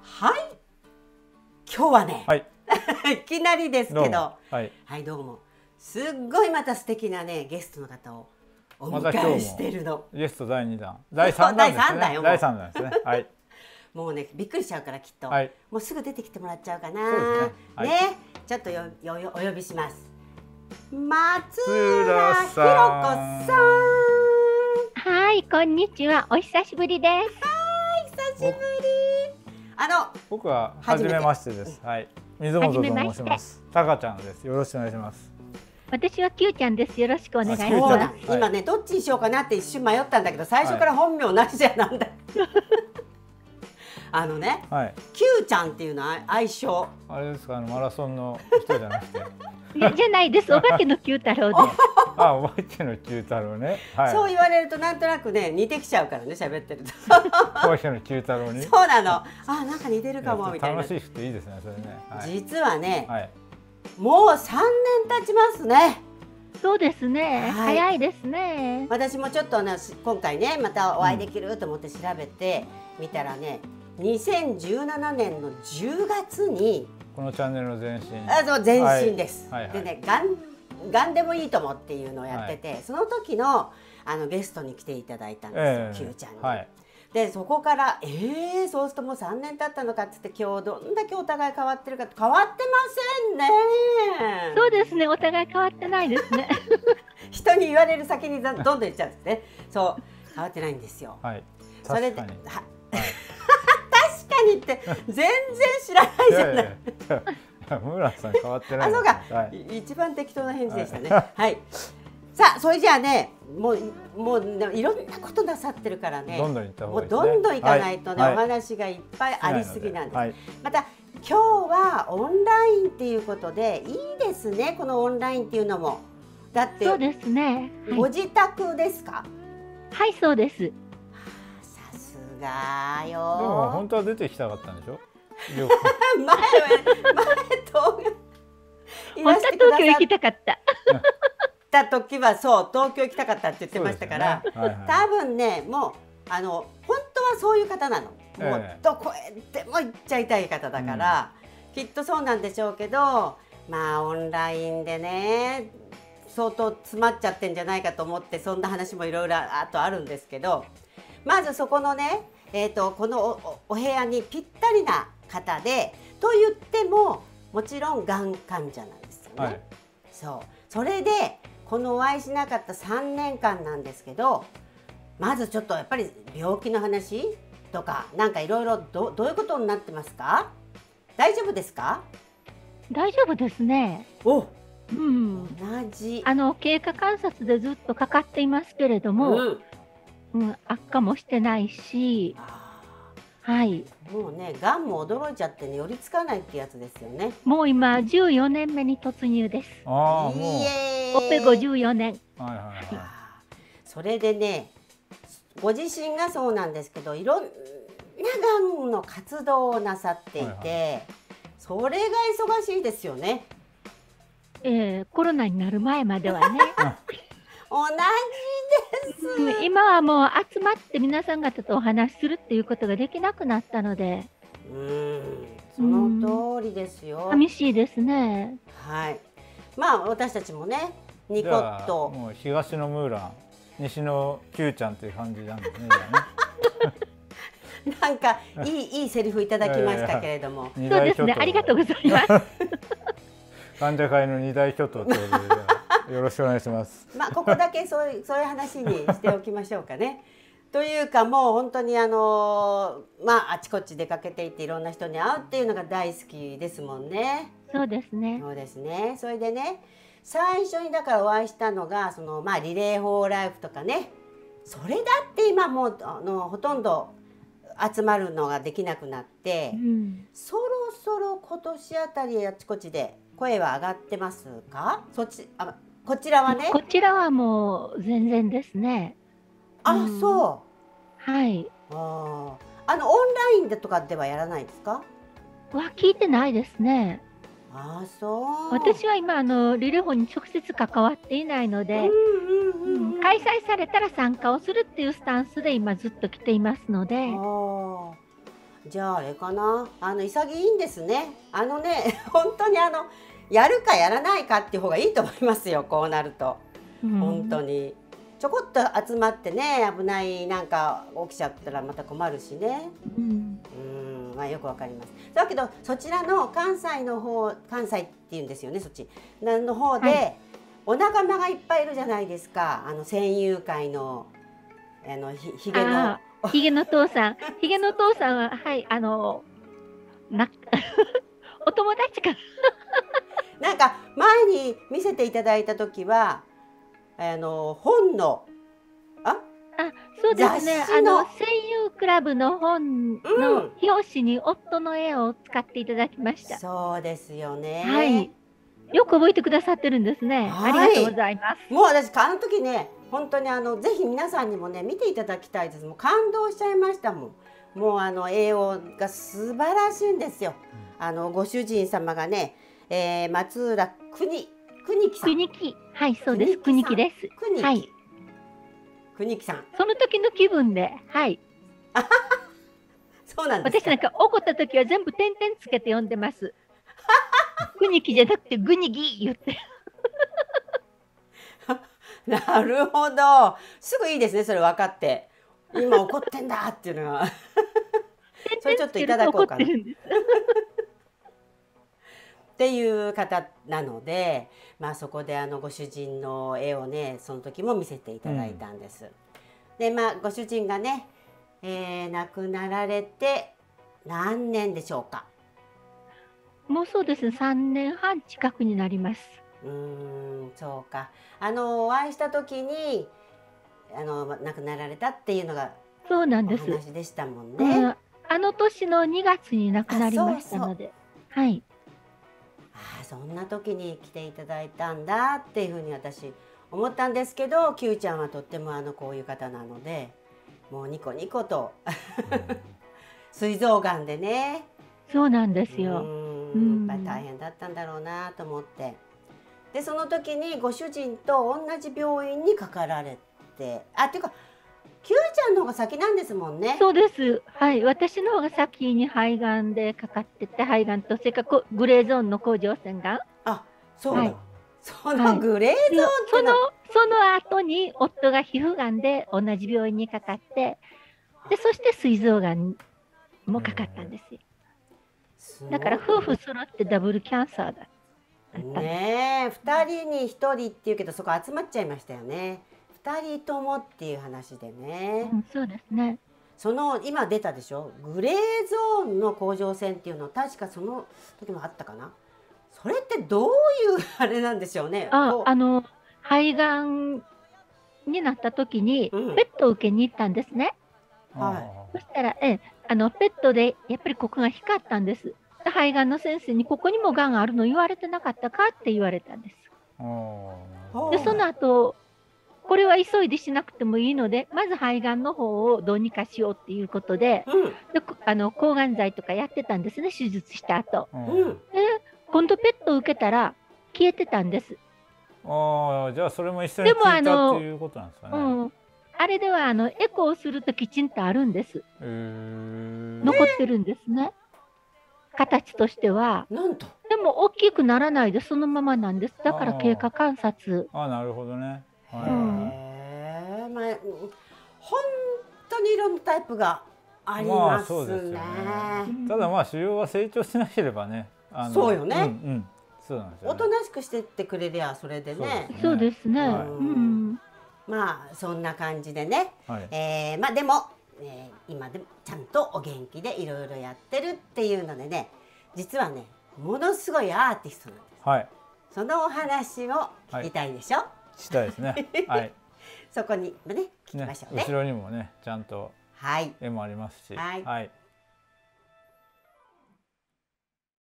はい、今日はね、 はい、 いきなりですけど、 はい、 はい、どうも。すっごいまた素敵なね、ゲストの方をおまた今日も迎えしてるの。 ゲスト第2弾、第3弾ですね。 第三弾よもう第3弾ですね。はい、 もうね、びっくりしちゃうからきっと、 はい、 もうすぐ出てきてもらっちゃうかな。 そうですね。はい、 ちょっとお呼びします。松浦浦ひろ子さん。 さん。 はい、こんにちは。お久しぶりです。 久しぶり。 僕は初めましてです。はい、水本と申します。たかちゃんです。よろしくお願いします。 私は Q ちゃんです。よろしくお願いしあます。 そうだ、今ね、どっちにしようかなって一瞬迷ったんだけど、最初から本名なしじゃなんだ。 はい、 Q ちゃんっていうのは愛称。 あれですか、マラソンの人じゃなくて。 じゃないです。お化けの Q 太郎です。 あ、お化けの九太郎ね。はい。 そう言われるとなんとなくね、似てきちゃうからね、喋ってると。 お化けの九太郎に。 そうなの。あ、なんか似てるかもみたいな。 楽しい人いいですね、それね。はい、 実はね、 はい、 もう3年経ちますね。 そうですね。 はい早いですね。 私もちょっと今回ね、またお会いできると思って調べてみたらね、2017年の10月にこのチャンネルの前身。 そう前身です。 はいはい、 でね、がんでもいいともっていうのをやってて、その時のゲストに来ていただいたんですよ、Q ちゃんに。 はい、 でそこからそうするともう3年経ったのかっつって、今日どんだけお互い変わってるか。変わってませんね。 そうですね。お互い変わってないですね。 人に言われる先にどんどん言っちゃうんですね。そう変わってないんですよ。 はい、 それで確かに。 確かにって全然知らないじゃない。 村さん変わってない。 あ、そうか、はい、一番適当な返事でしたね。はい。さあ、それじゃあね、もういろんなことなさってるからね。 どんどん行った方がいいですね。 もうどんどん行かないとね、 はい、 お話がいっぱいありすぎなんです。 はい、 また今日はオンラインっていうことでいいですね。このオンラインっていうのも。だってそうですね。 ご自宅ですか？ はい、そうです。 さすがよ。 でも本当は出てきたかったんでしょ？ 前と本当は東京行きたかった。 た時はそう東京行きたかったって言ってましたから、 ね、はいはい、 多分ね、もう本当はそういう方なの。もうどこへでも行っちゃいたい方だから、きっとそうなんでしょうけど、まあオンラインでね相当詰まっちゃってんじゃないかと思って、そんな話もいろいろあるんですけど、まずそこのね、このお部屋にぴったりな方で、と言ってももちろんがん患者なんですよね。はい、それでこのお会いしなかった3年間なんですけど、まずちょっとやっぱり病気の話とかなんかいろいろどういうことになってますか？大丈夫ですか？ 大丈夫ですね。 お、 うん、 同じ経過観察でずっとかかっていますけれども、悪化もしてないし、はい。 もうね、がんも驚いちゃってね、寄りつかないってやつですよね。 もう今14年目に突入です。 ああ、もうオペ54年。 はいはいはい。 それでね、ご自身がそうなんですけど、いろんながんの活動をなさっていて、はいはい、それが忙しいですよね。 コロナになる前まではね。 同じです。 今はもう集まって皆さん方とお話しするっていうことができなくなったので、 その通りですよ。 寂しいですね。 はい。まあ私たちもね、ニコッと。 もう東のムーラン、西の Q ちゃんっていう感じなんですね。 なんかいいセリフいただきましたけれども。 そうですね。ありがとうございます。 患者会の二大巨頭ということでよろしくお願いします。 まあここだけそういう話にしておきましょうかね。というかもう本当にまああちこち出かけていっていろんな人に会うっていうのが大好きですもんね。 そうですね。 そうですね。それでね、最初にだからお会いしたのがまあリレー・フォー・ライフとかね。それだって今もうほとんど集まるのができなくなって、そろそろ今年あたりあちこちで声は上がってますか？こちらはね。 こちらはもう全然ですね。 そう。 はい。 オンラインでとかではやらないですか？ 聞いてないですね。 そう。 私は今リレー法に直接関わっていないので、開催されたら参加をするっていうスタンスで今ずっと来ていますので。 じゃああれかな、潔いんですね。本当にやるかやらないかっていう方がいいと思いますよ、こうなると。本当にちょこっと集まってね、危ないなんか起きちゃったらまた困るしね。まあよくわかります。だけどそちらの関西の方、関西っていうんですよね、そっちの方で、はい、お仲間がいっぱいいるじゃないですか。戦友会のひげの父さん、ひげの父さんは、はい、お友達かなんか前に見せていただいた時は本のそうですね、声優クラブの本の表紙に夫の絵を使っていただきました。 そうですよね。 はい。よく覚えてくださってるんですね。ありがとうございます。 もう私あの時ね、本当にぜひ皆さんにもね見ていただきたいです。もう感動しちゃいましたもん。もう栄養が素晴らしいんですよ。ご主人様がね、松浦邦樹さん。 邦樹、はい、そうです。邦樹です。はい。 邦樹さん。 その時の気分で、はい。 そうなんですか。 私なんか怒った時は全部点々つけて呼んでます。邦樹じゃなくてグニギ言って。 なるほど。すぐいいですね、それ分かって。今怒ってんだっていうのが。それちょっといただこうかな。っていう方なので、まあそこでご主人の絵をね、その時も見せていただいたんです。で、まあご主人がね、亡くなられて何年でしょうか。 もうそうですね、3年半近くになります。 そうか。お会いした時に亡くなられたっていうのがそうなんです。 お話でしたもんね。 あの年の2月に亡くなりましたので、はい。 そんな時に来ていただいたんだっていうふうに私思ったんですけど、Q ちゃんはとってもこういう方なので、もうニコニコと膵臓がんでね。 そうなんですよ。 やっぱり大変だったんだろうなと思って、でその時にご主人と同じ病院にかかられて、っていうかQ ちゃんの方が先なんですもんね。 そうです。はい、私の方が先に肺がんでかかってて、肺がんとそれからグレーゾーンの甲状腺がん。 そうだ。はい、そのグレーゾーンってその後に夫が皮膚がんで同じ病院にかかって、でそして膵臓がんもかかったんですよ。だから夫婦揃ってダブルキャンサーだったね。2人に1人っていうけど、そこ集まっちゃいましたよね。2人ともっていう話でね。 そうですね。 今出たでしょ、グレーゾーンの甲状腺っていうの、確かその時もあったかな。それってどういうあれなんでしょうね。 肺がんになった時にペットを受けに行ったんですね。そしたらペットでやっぱりここが光ったんです。肺がんの先生にここにもがんがあるの言われてなかったかって言われたんです。でその後これは急いでしなくてもいいので、まず肺がんの方をどうにかしようっていうことで、抗がん剤とかやってたんですね、手術した後。で今度ペットを受けたら消えてたんです。 じゃあそれも一緒に消えたっていうことなんですかね。 あれではエコーするときちんとあるんです。残ってるんですね。形としては。 なんと。 でも大きくならないでそのままなんです。だから経過観察。 なるほどね。 まあ本当にいろんなタイプがありますね。 ただまあ腫瘍は成長しなければね。 そうよね。 そうなんですよ。 おとなしくしてってくれりゃそれでね。 そうですね。 まあそんな感じでね。まあでも今でもちゃんとお元気でいろいろやってるっていうのでね、実はねものすごいアーティストなんです。 はい。 そのお話を聞きたいでしょ。 したいですね。はい。 そこにね聞きましょうね。 後ろにもねちゃんと絵もありますし。 はい。